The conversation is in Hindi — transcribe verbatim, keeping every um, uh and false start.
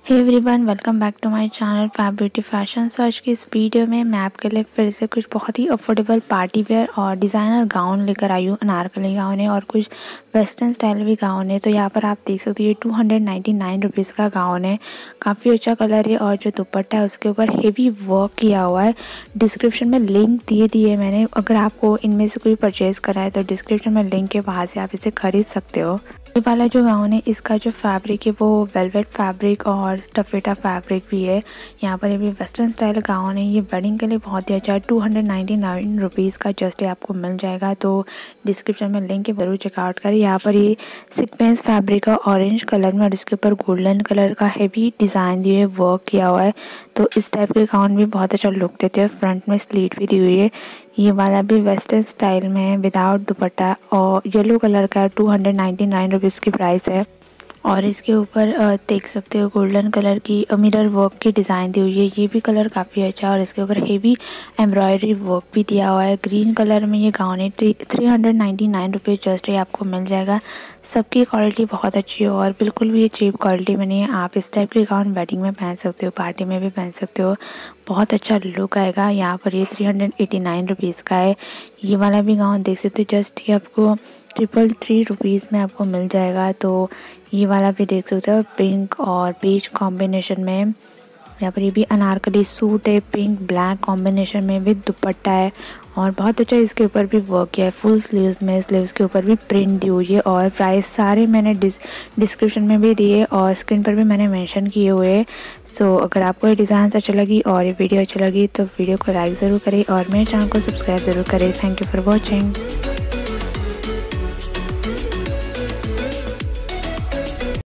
Hey everyone, welcome back to my channel fab beauty fashion. So आज की इस वीडियो में मैं आपके लिए फिर से कुछ बहुत ही अफोर्डेबल पार्टी वेयर और डिज़ाइनर गाउन लेकर आई हूँ। अनारकली गाउन है और कुछ वेस्टर्न स्टाइल भी गाउन है। तो यहाँ पर आप देख सकते हो ये two hundred ninety nine rupees का गाउन है। काफ़ी अच्छा कलर है और जो दुपट्टा है उसके ऊपर हेवी वर्क किया हुआ है। डिस्क्रिप्शन में लिंक दिए दिए मैंने, अगर आपको इनमें से कोई परचेज़ करा है तो डिस्क्रिप्शन में लिंक है, वहाँ से आप इसे खरीद सकते हो। ये वाला जो गाउन है इसका जो फैब्रिक है वो वेलवेट फैब्रिक और टफेटा फैब्रिक भी है। यहाँ पर ये भी वेस्टर्न स्टाइल गाउन है। ये वेडिंग के लिए बहुत ही अच्छा है। Two hundred ninety nine rupees का जस्ट आपको मिल जाएगा, तो डिस्क्रिप्शन में लिंक है, ज़रूर चेकआउट करें। यहाँ पर ये सीक्वेंस फैब्रिक का ऑरेंज कलर में और इसके ऊपर गोल्डन कलर का हैवी डिज़ाइन दिए वर्क किया हुआ है। तो इस टाइप के गाउन भी बहुत अच्छा लुक देते हैं। फ्रंट में स्लीट भी दी हुई है। ये वाला भी वेस्टर्न स्टाइल में है विदाउट दुपट्टा और येलो कलर का two hundred ninety nine rupees की प्राइस है। और इसके ऊपर देख सकते हो गोल्डन कलर की मिरर वर्क की डिज़ाइन दी हुई है। ये भी कलर काफ़ी अच्छा है और इसके ऊपर हेवी एम्ब्रॉयडरी वर्क भी दिया हुआ है। ग्रीन कलर में ये गाउन है। Three hundred ninety nine rupees just ये आपको मिल जाएगा। सबकी क्वालिटी बहुत अच्छी है और बिल्कुल भी ये चीप क्वालिटी में नहीं है। आप इस टाइप के गाउन वेडिंग में पहन सकते हो, पार्टी में भी पहन सकते हो, बहुत अच्छा लुक आएगा। यहाँ पर ये three hundred eighty nine rupees का है। ये वाला भी गाउन देख सकते हो, जस्ट ये आपको ट्रिपल थ्री रुपीज़ में आपको मिल जाएगा। तो ये वाला भी देख सकते हो, पिंक और पीच कॉम्बिनेशन में। यहाँ पर ये भी अनारकली सूट है, पिंक ब्लैक कॉम्बिनेशन में विद दुपट्टा है और बहुत अच्छा इसके ऊपर भी वर्क किया है। फुल स्लीव्स में, स्लीव्स के ऊपर भी प्रिंट दी हुई है और प्राइस सारे मैंने डिस डिस्क्रिप्शन में भी दिए और स्क्रीन पर भी मैंने मेंशन किए हुए हैं। सो अगर आपको ये डिज़ाइन अच्छी लगी और ये वीडियो अच्छी लगी तो वीडियो को लाइक ज़रूर करें और मेरे चैनल को सब्सक्राइब ज़रूर करें। Thank you for watching.